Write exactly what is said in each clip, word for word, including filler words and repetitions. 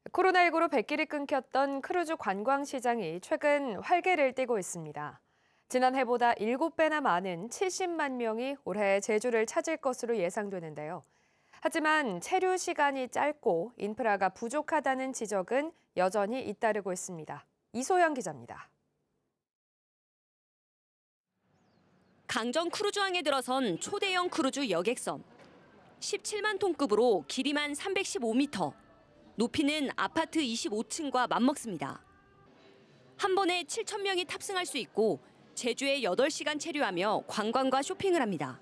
코로나십구로 백길이 끊겼던 크루즈 관광 시장이 최근 활기를 띠고 있습니다. 지난해보다 일곱 배나 많은 칠십만 명이 올해 제주를 찾을 것으로 예상되는데요. 하지만 체류 시간이 짧고 인프라가 부족하다는 지적은 여전히 잇따르고 있습니다. 이소영 기자입니다. 강정 크루즈항에 들어선 초대형 크루즈 여객선. 십칠만 톤급으로 길이만 삼백십오 미터, 높이는 아파트 이십오 층과 맞먹습니다. 한 번에 칠천 명이 탑승할 수 있고 제주에 여덟 시간 체류하며 관광과 쇼핑을 합니다.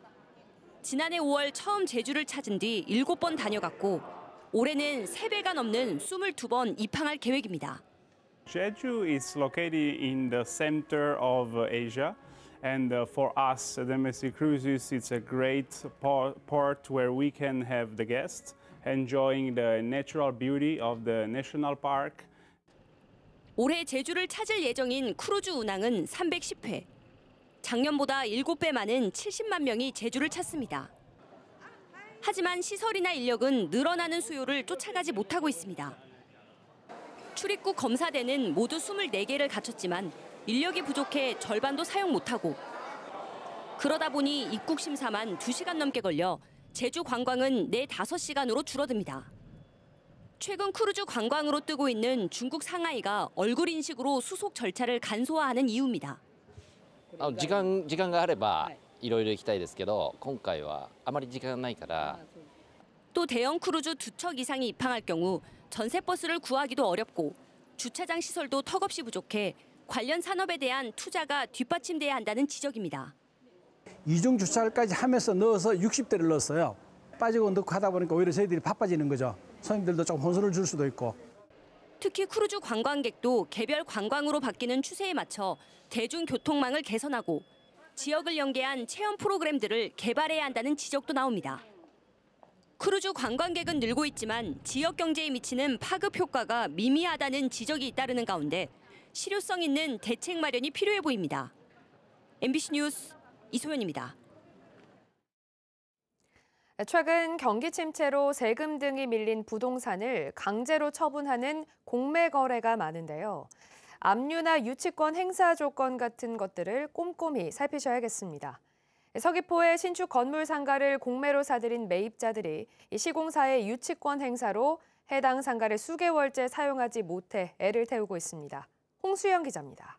지난해 오월 처음 제주를 찾은 뒤 일곱 번 다녀갔고 올해는 세 배가 넘는 이십이 번 입항할 계획입니다. Jeju is located in the center of Asia, and uh, for us, domestic cruises, it's a great port where we can have the guests enjoying the natural beauty of the national park. 올해 제주를 찾을 예정인 크루즈 운항은 삼백십 회. 작년보다 일곱 배 많은 칠십만 명이 제주를 찾습니다. 하지만 시설이나 인력은 늘어나는 수요를 쫓아가지 못하고 있습니다. 출입국 검사대는 모두 이십사 개를 갖췄지만 인력이 부족해 절반도 사용 못하고 그러다 보니 입국 심사만 두 시간 넘게 걸려 제주 관광은 네, 다섯 시간으로 줄어듭니다. 최근 크루즈 관광으로 뜨고 있는 중국 상하이가 얼굴 인식으로 수속 절차를 간소화하는 이유입니다. 時間時間があればいろいろ行きたいですけど、今回はあまり時間がないから。 또 대형 크루즈 두 척 이상이 입항할 경우 전세버스를 구하기도 어렵고 주차장 시설도 턱없이 부족해 관련 산업에 대한 투자가 뒷받침돼야 한다는 지적입니다. 이중 주차까지 하면서 넣어서 육십 대를 넣었어요. 빠지고 넣고 하다 보니까 오히려 저희들이 바빠지는 거죠. 손님들도 조금 혼선을 줄 수도 있고. 특히 크루즈 관광객도 개별 관광으로 바뀌는 추세에 맞춰 대중교통망을 개선하고 지역을 연계한 체험 프로그램들을 개발해야 한다는 지적도 나옵니다. 크루즈 관광객은 늘고 있지만 지역 경제에 미치는 파급 효과가 미미하다는 지적이 잇따르는 가운데 실효성 있는 대책 마련이 필요해 보입니다. 엠비씨 뉴스 이소연입니다. 최근 경기 침체로 세금 등이 밀린 부동산을 강제로 처분하는 공매 거래가 많은데요. 압류나 유치권 행사 조건 같은 것들을 꼼꼼히 살피셔야겠습니다. 서귀포의 신축 건물 상가를 공매로 사들인 매입자들이 시공사의 유치권 행사로 해당 상가를 수개월째 사용하지 못해 애를 태우고 있습니다. 홍수영 기자입니다.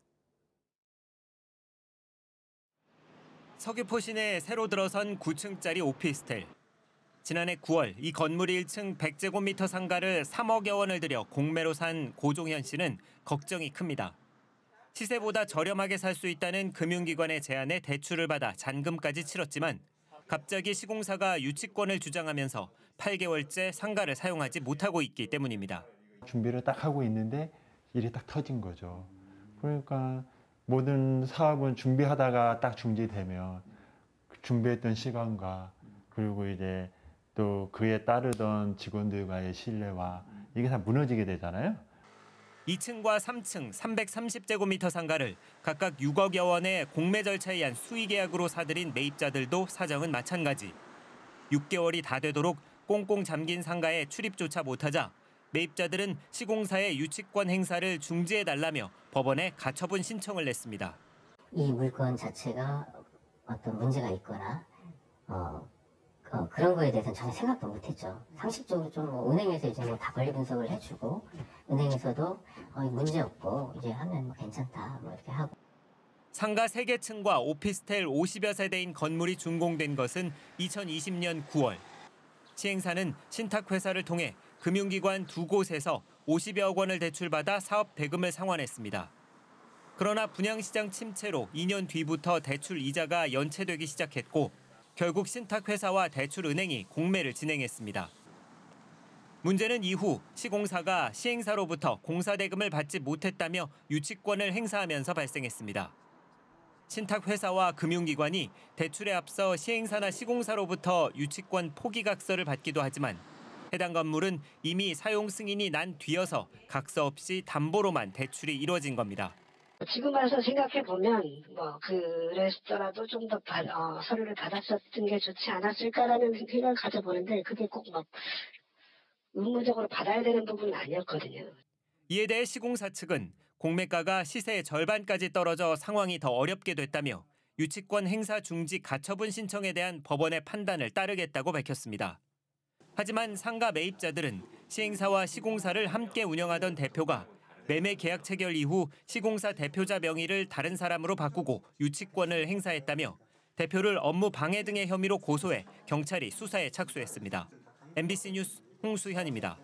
서귀포 시내에 새로 들어선 구 층짜리 오피스텔. 지난해 구월 이 건물 일 층 백 제곱미터 상가를 삼억여 원을 들여 공매로 산 고종현 씨는 걱정이 큽니다. 시세보다 저렴하게 살 수 있다는 금융기관의 제안에 대출을 받아 잔금까지 치렀지만 갑자기 시공사가 유치권을 주장하면서 팔 개월째 상가를 사용하지 못하고 있기 때문입니다. 준비를 딱 하고 있는데 일이 딱 터진 거죠. 그러니까 모든 사업은 준비하다가 딱 중지되면 준비했던 시간과 그리고 이제 또 그에 따르던 직원들과의 신뢰와 이게 다 무너지게 되잖아요. 이 층과 삼 층 삼백삼십 제곱미터 상가를 각각 육억여 원의 공매 절차에 의한 수의 계약으로 사들인 매입자들도 사정은 마찬가지. 육 개월이 다 되도록 꽁꽁 잠긴 상가에 출입조차 못하자 매입자들은 시공사의 유치권 행사를 중지해달라며 법원에 가처분 신청을 냈습니다. 이 물건 자체가 어떤 문제가 있거나 어, 어, 그런 거에 대해서는 전혀 생각도 못했죠. 상식적으로 좀 뭐 은행에서 이제 뭐 다 권리 분석을 해주고 은행에서도 어, 문제 없고 이제 하면 뭐 괜찮다 뭐 이렇게 하고. 상가 세 개 층과 오피스텔 오십여 세대인 건물이 준공된 것은 이천이십 년 구월. 시행사는 신탁회사를 통해 금융기관 두 곳에서 오십여억 원을 대출받아 사업 대금을 상환했습니다. 그러나 분양시장 침체로 이 년 뒤부터 대출 이자가 연체되기 시작했고 결국 신탁회사와 대출은행이 공매를 진행했습니다. 문제는 이후 시공사가 시행사로부터 공사대금을 받지 못했다며 유치권을 행사하면서 발생했습니다. 신탁회사와 금융기관이 대출에 앞서 시행사나 시공사로부터 유치권 포기각서를 받기도 하지만 해당 건물은 이미 사용 승인이 난 뒤여서 각서 없이 담보로만 대출이 이루어진 겁니다. 지금 와서 생각해보면 뭐 그랬더라도 좀 더 어, 서류를 받았었던 게 좋지 않았을까라는 생각을 가져보는데 그게 꼭 막 의무적으로 받아야 되는 부분은 아니었거든요. 이에 대해 시공사 측은 공매가가 시세의 절반까지 떨어져 상황이 더 어렵게 됐다며 유치권 행사 중지 가처분 신청에 대한 법원의 판단을 따르겠다고 밝혔습니다. 하지만 상가 매입자들은 시행사와 시공사를 함께 운영하던 대표가 매매 계약 체결 이후 시공사 대표자 명의를 다른 사람으로 바꾸고 유치권을 행사했다며 대표를 업무 방해 등의 혐의로 고소해 경찰이 수사에 착수했습니다. 엠비씨 뉴스 홍수현입니다.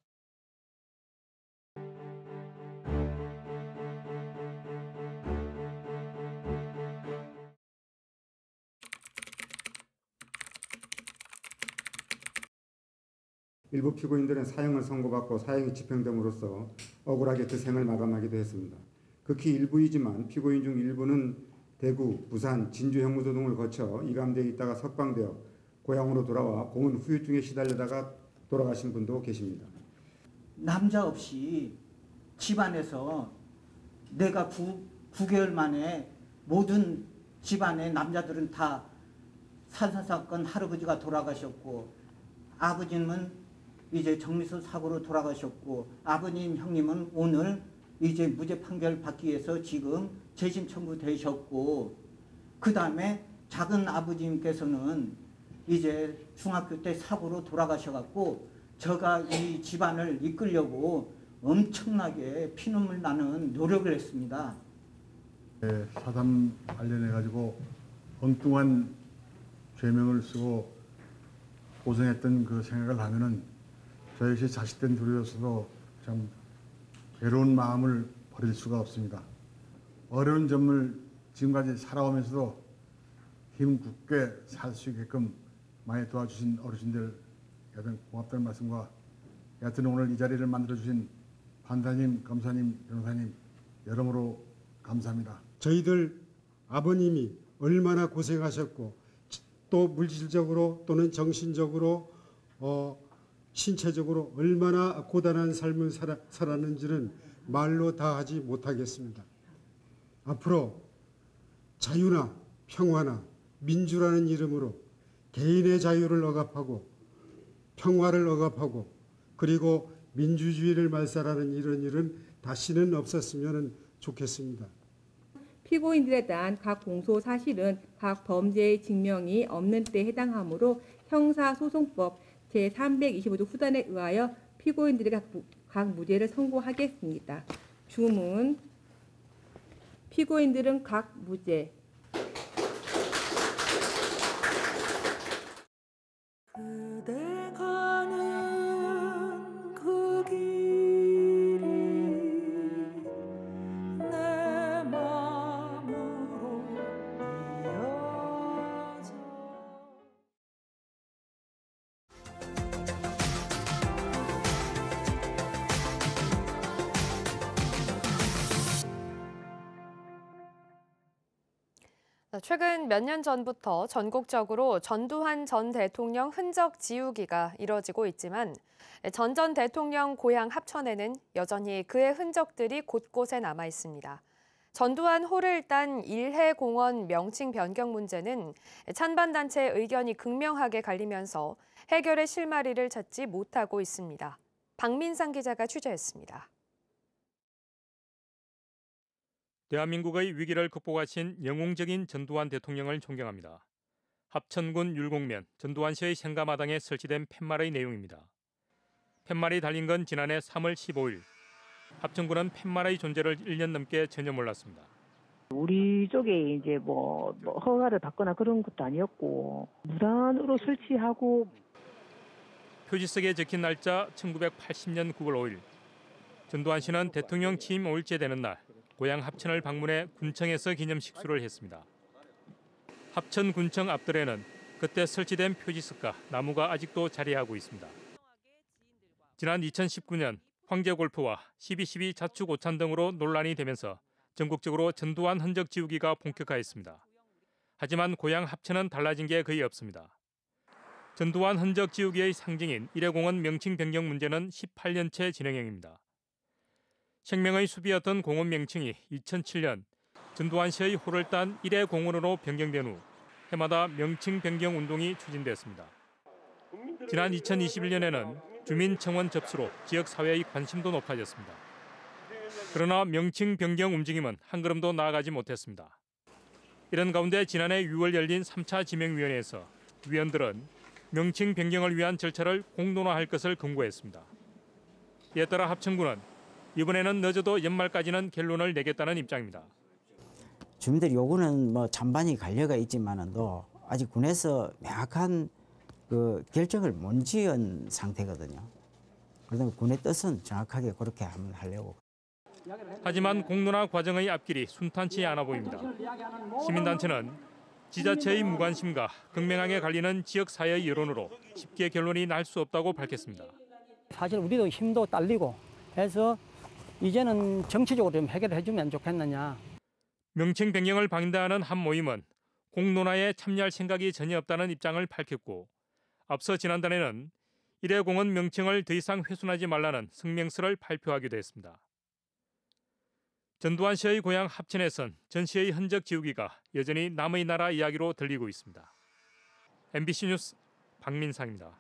일부 피고인들은 사형을 선고받고 사형이 집행됨으로써 억울하게 그 생을 마감하기도 했습니다. 극히 일부이지만 피고인 중 일부는 대구, 부산, 진주 형무소 등을 거쳐 이감되어 있다가 석방되어 고향으로 돌아와 공은 후유증에 시달리다가 돌아가신 분도 계십니다. 남자 없이 집안에서 내가 구, 구 개월 만에 모든 집안의 남자들은 다 살사사건 할아버지가 돌아가셨고 아버지는 이제 정미수 사고로 돌아가셨고 아버님 형님은 오늘 이제 무죄 판결 받기 위해서 지금 재심 청구되셨고 그 다음에 작은 아버님께서는 이제 중학교 때 사고로 돌아가셔갖고 제가 이 집안을 이끌려고 엄청나게 피눈물 나는 노력을 했습니다. 네, 사담 관련해 가지고 엉뚱한 죄명을 쓰고 고생했던 그 생각을 하면은 저 역시 자식된 둘이었어도 참 괴로운 마음을 버릴 수가 없습니다. 어려운 점을 지금까지 살아오면서도 힘 굳게 살 수 있게끔 많이 도와주신 어르신들 여튼 고맙다는 말씀과 여튼 오늘 이 자리를 만들어주신 판사님, 검사님, 변호사님 여러모로 감사합니다. 저희들 아버님이 얼마나 고생하셨고 또 물질적으로 또는 정신적으로 어, 신체적으로 얼마나 고단한 삶을 살아, 살았는지는 말로 다 하지 못하겠습니다. 앞으로 자유나 평화나 민주라는 이름으로 개인의 자유를 억압하고 평화를 억압하고 그리고 민주주의를 말살하는 이런 일은 다시는 없었으면 좋겠습니다. 피고인들에 대한 각 공소 사실은 각 범죄의 증명이 없는 때에 해당하므로 형사소송법 제삼백이십오 조 후단에 의하여 피고인들이 각, 각 무죄를 선고하겠습니다. 주문 피고인들은 각 무죄. 그대 가는 그 길이 내 마음으로 이어져 최근 몇 년 전부터 전국적으로 전두환 전 대통령 흔적 지우기가 이뤄지고 있지만 전 전 대통령 고향 합천에는 여전히 그의 흔적들이 곳곳에 남아 있습니다. 전두환 호를 딴 일해공원 명칭 변경 문제는 찬반 단체의 의견이 극명하게 갈리면서 해결의 실마리를 찾지 못하고 있습니다. 박민상 기자가 취재했습니다. 대한민국의 위기를 극복하신 영웅적인 전두환 대통령을 존경합니다. 합천군 율곡면 전두환 씨의 생가마당에 설치된 팻말의 내용입니다. 팻말이 달린 건 지난해 삼월 십오일. 합천군은 팻말의 존재를 일 년 넘게 전혀 몰랐습니다. 우리 쪽에 이제 뭐, 뭐 허가를 받거나 그런 것도 아니었고 무단으로 설치하고 표지석에 적힌 날짜 천구백팔십 년 구월 오일. 전두환 씨는 대통령 취임 오일째 되는 날 고향 합천을 방문해 군청에서 기념식수를 했습니다. 합천 군청 앞뜰에는 그때 설치된 표지석과 나무가 아직도 자리하고 있습니다. 지난 이천십구 년 황제 골프와 십이 십이 자축 오찬 등으로 논란이 되면서 전국적으로 전두환 흔적 지우기가 본격화했습니다. 하지만 고향 합천은 달라진 게 거의 없습니다. 전두환 흔적 지우기의 상징인 일해공원 명칭 변경 문제는 십팔 년째 진행형입니다. 생명의 숲이었던 공원 명칭이 이천칠 년 전두환 씨의 호를 딴 일해공원으로 변경된 후 해마다 명칭 변경 운동이 추진됐습니다. 지난 이천이십일 년에는 주민청원 접수로 지역 사회의 관심도 높아졌습니다. 그러나 명칭 변경 움직임은 한 걸음도 나아가지 못했습니다. 이런 가운데 지난해 유월 열린 삼 차 지명위원회에서 위원들은 명칭 변경을 위한 절차를 공론화할 것을 권고했습니다. 이에 따라 합천군은 이번에는 늦어도 연말까지는 결론을 내겠다는 입장입니다. 주민들 요구는 뭐 찬반이 갈려가 있지만은도 아직 군에서 명확한 그 결정을 못 지은 상태거든요. 그래서 군의 뜻은 정확하게 그렇게 한번 하려고. 하지만 공론화 과정의 앞길이 순탄치 않아 보입니다. 시민단체는 지자체의 무관심과 극명하게 갈리는 지역사회의 여론으로 쉽게 결론이 날 수 없다고 밝혔습니다. 사실 우리도 힘도 딸리고 해서 이제는 정치적으로 좀 해결해 주면 좋겠느냐. 명칭 변경을 반대하는 한 모임은 공론화에 참여할 생각이 전혀 없다는 입장을 밝혔고 앞서 지난달에는 일회공원 명칭을 더 이상 훼손하지 말라는 성명서를 발표하기도 했습니다. 전두환 씨의 고향 합천에선 전 씨의 흔적 지우기가 여전히 남의 나라 이야기로 들리고 있습니다. 엠비씨 뉴스 박민상입니다.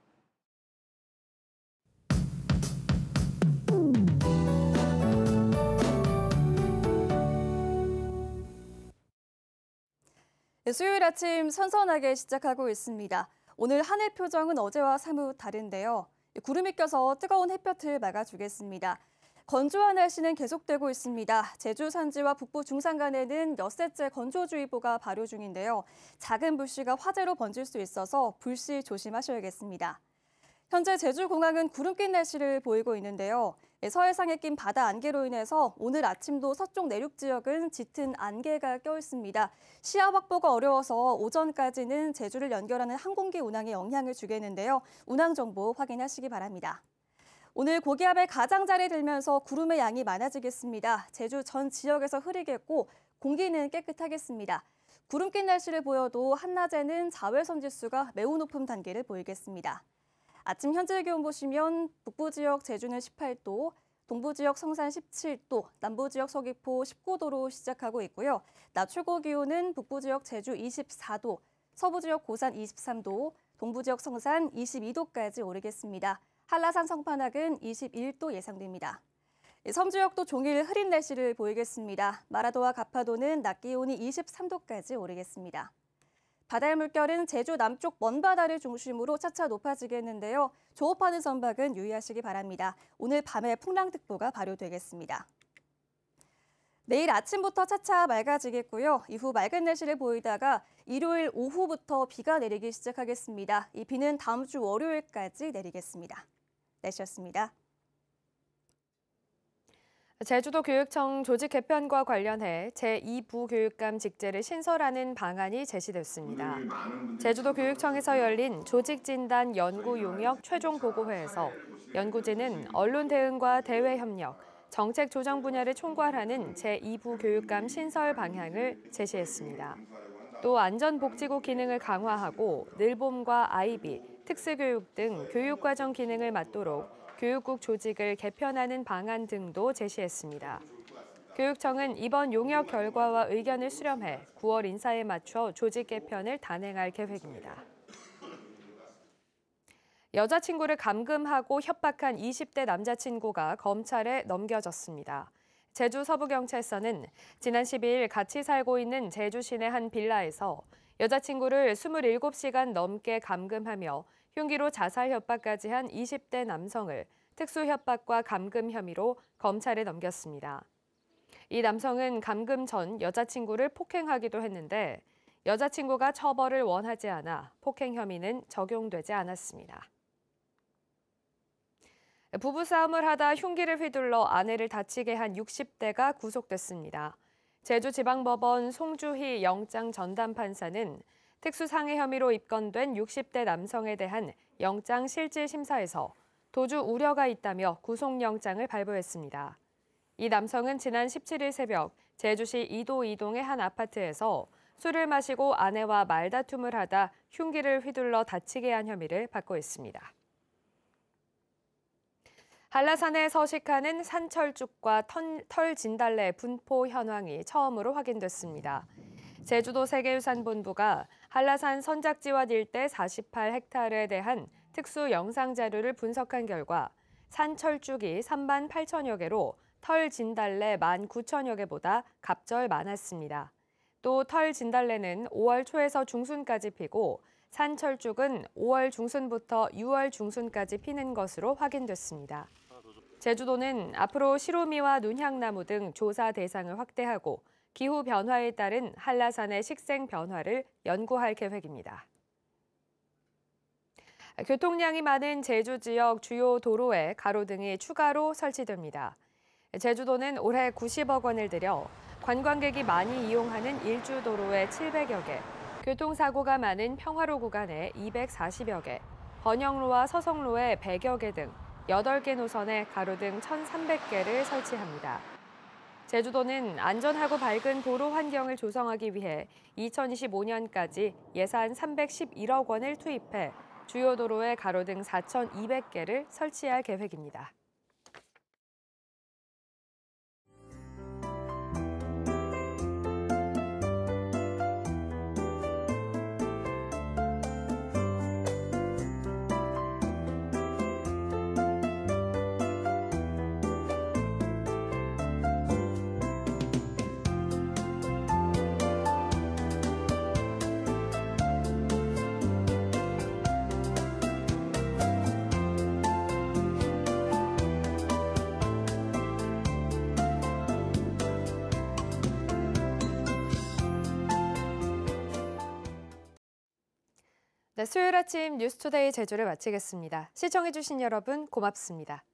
수요일 아침 선선하게 시작하고 있습니다. 오늘 하늘 표정은 어제와 사뭇 다른데요. 구름이 껴서 뜨거운 햇볕을 막아주겠습니다. 건조한 날씨는 계속되고 있습니다. 제주 산지와 북부 중산간에는 엿새째 건조주의보가 발효 중인데요. 작은 불씨가 화재로 번질 수 있어서 불씨 조심하셔야겠습니다. 현재 제주공항은 구름 낀 날씨를 보이고 있는데요. 서해상에 낀 바다 안개로 인해서 오늘 아침도 서쪽 내륙 지역은 짙은 안개가 껴 있습니다. 시야 확보가 어려워서 오전까지는 제주를 연결하는 항공기 운항에 영향을 주겠는데요. 운항 정보 확인하시기 바랍니다. 오늘 고기압에 가장자리 들면서 구름의 양이 많아지겠습니다. 제주 전 지역에서 흐리겠고 공기는 깨끗하겠습니다. 구름 낀 날씨를 보여도 한낮에는 자외선 지수가 매우 높은 단계를 보이겠습니다. 아침 현재 기온 보시면 북부 지역 제주는 십팔 도, 동부 지역 성산 십칠 도, 남부 지역 서귀포 십구 도로 시작하고 있고요. 낮 최고 기온은 북부 지역 제주 이십사 도, 서부 지역 고산 이십삼 도, 동부 지역 성산 이십이 도까지 오르겠습니다. 한라산 성판악은 이십일 도 예상됩니다. 섬 지역도 종일 흐린 날씨를 보이겠습니다. 마라도와 가파도는 낮 기온이 이십삼 도까지 오르겠습니다. 바다의 물결은 제주 남쪽 먼바다를 중심으로 차차 높아지겠는데요. 조업하는 선박은 유의하시기 바랍니다. 오늘 밤에 풍랑특보가 발효되겠습니다. 내일 아침부터 차차 맑아지겠고요. 이후 맑은 날씨를 보이다가 일요일 오후부터 비가 내리기 시작하겠습니다. 이 비는 다음 주 월요일까지 내리겠습니다. 날씨였습니다. 제주도 교육청 조직 개편과 관련해 제이 부교육감 직제를 신설하는 방안이 제시됐습니다. 제주도 교육청에서 열린 조직진단 연구 용역 최종 보고회에서 연구진은 언론 대응과 대외 협력, 정책 조정 분야를 총괄하는 제이 부교육감 신설 방향을 제시했습니다. 또 안전복지국 기능을 강화하고 늘봄과 아이비, 특수교육 등 교육과정 기능을 맡도록 교육국 조직을 개편하는 방안 등도 제시했습니다. 교육청은 이번 용역 결과와 의견을 수렴해 구월 인사에 맞춰 조직 개편을 단행할 계획입니다. 여자친구를 감금하고 협박한 이십 대 남자친구가 검찰에 넘겨졌습니다. 제주 서부경찰서는 지난 십이일 같이 살고 있는 제주 시내 한 빌라에서 여자친구를 이십칠 시간 넘게 감금하며 흉기로 자살 협박까지 한 이십 대 남성을 특수협박과 감금 혐의로 검찰에 넘겼습니다. 이 남성은 감금 전 여자친구를 폭행하기도 했는데 여자친구가 처벌을 원하지 않아 폭행 혐의는 적용되지 않았습니다. 부부싸움을 하다 흉기를 휘둘러 아내를 다치게 한 육십 대가 구속됐습니다. 제주지방법원 송주희 영장 전담 판사는 특수상해 혐의로 입건된 육십 대 남성에 대한 영장 실질 심사에서 도주 우려가 있다며 구속영장을 발부했습니다. 이 남성은 지난 십칠일 새벽 제주시 이도 이동의 한 아파트에서 술을 마시고 아내와 말다툼을 하다 흉기를 휘둘러 다치게 한 혐의를 받고 있습니다. 한라산에 서식하는 산철쭉과 털 진달래 분포 현황이 처음으로 확인됐습니다. 제주도 세계유산본부가 한라산 선작지원 일대 사십팔 헥타르에 대한 특수 영상 자료를 분석한 결과 산철쭉이 삼만 팔천여 개로 털 진달래 만 구천여 개보다 갑절 많았습니다. 또 털 진달래는 오월 초에서 중순까지 피고 산철쭉은 오월 중순부터 유월 중순까지 피는 것으로 확인됐습니다. 제주도는 앞으로 시로미와 눈향나무 등 조사 대상을 확대하고 기후 변화에 따른 한라산의 식생 변화를 연구할 계획입니다. 교통량이 많은 제주 지역 주요 도로에 가로등이 추가로 설치됩니다. 제주도는 올해 구십억 원을 들여 관광객이 많이 이용하는 일주도로에 칠백여 개, 교통사고가 많은 평화로 구간에 이백사십여 개, 번영로와 서성로에 백여 개 등 여덟 개 노선에 가로등 천삼백 개를 설치합니다. 제주도는 안전하고 밝은 도로 환경을 조성하기 위해 이천이십오 년까지 예산 삼백십일억 원을 투입해 주요 도로에 가로등 사천이백 개를 설치할 계획입니다. 네, 수요일 아침 뉴스투데이 제주를 마치겠습니다. 시청해주신 여러분 고맙습니다.